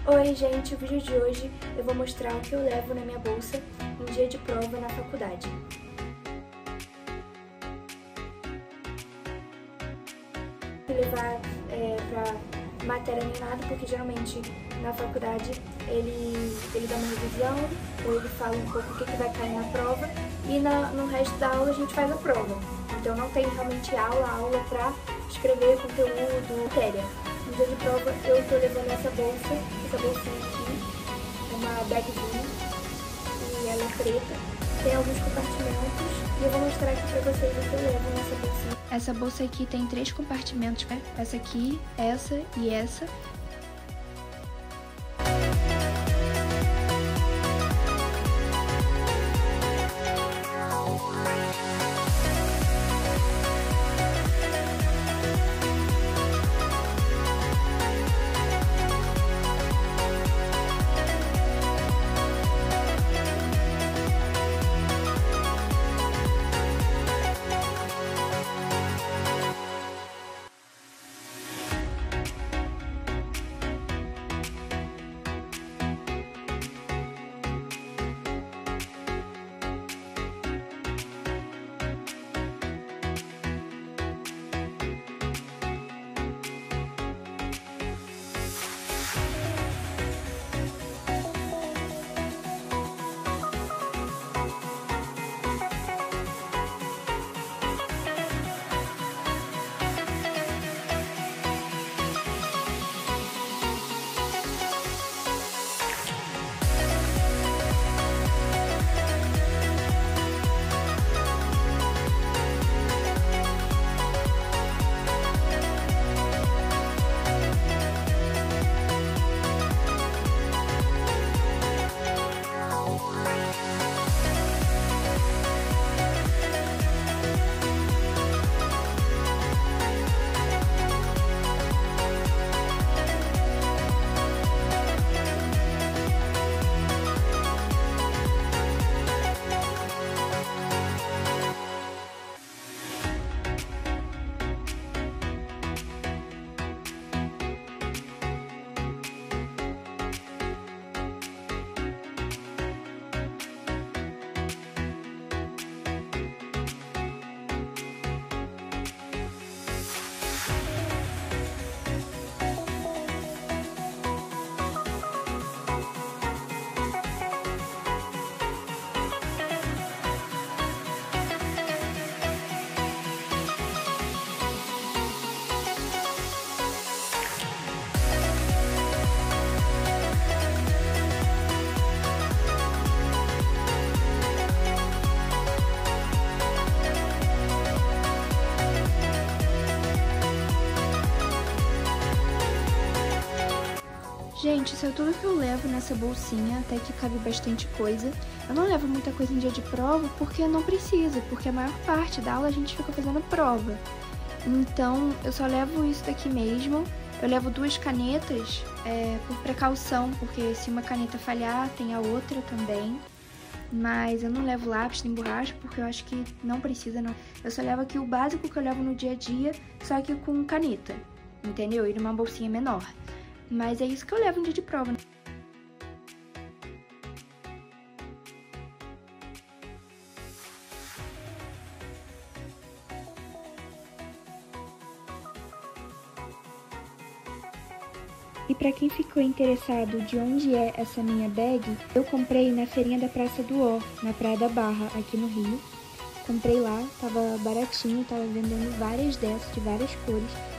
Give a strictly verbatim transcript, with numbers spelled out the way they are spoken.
Oi gente, o vídeo de hoje eu vou mostrar o que eu levo na minha bolsa em dia de prova na faculdade. Não vou levar é, pra matéria nem nada, porque geralmente na faculdade ele, ele dá uma revisão, ou ele fala um pouco o que, que vai cair na prova, e na, no resto da aula a gente faz a prova. Então não tem realmente aula, aula pra escrever conteúdo, matéria. No dia de prova eu tô levando essa bolsa, essa bolsinha aqui, é uma bagzinha, e ela é preta, tem alguns compartimentos, e eu vou mostrar aqui pra vocês o que eu levo nessa bolsinha. Essa bolsa aqui tem três compartimentos, né? Essa aqui, essa e essa. Gente, isso é tudo que eu levo nessa bolsinha, até que cabe bastante coisa. Eu não levo muita coisa em dia de prova porque não precisa, porque a maior parte da aula a gente fica fazendo prova. Então, eu só levo isso daqui mesmo. Eu levo duas canetas é, por precaução, porque se uma caneta falhar, tem a outra também. Mas eu não levo lápis nem borracha, porque eu acho que não precisa, não. Eu só levo aqui o básico que eu levo no dia a dia, só que com caneta, entendeu? E numa bolsinha menor. Mas é isso que eu levo no dia de prova, né? E pra quem ficou interessado de onde é essa minha bag, eu comprei na feirinha da Praça do Ó, na Praia da Barra, aqui no Rio. Comprei lá, tava baratinho, tava vendendo várias dessas, de várias cores.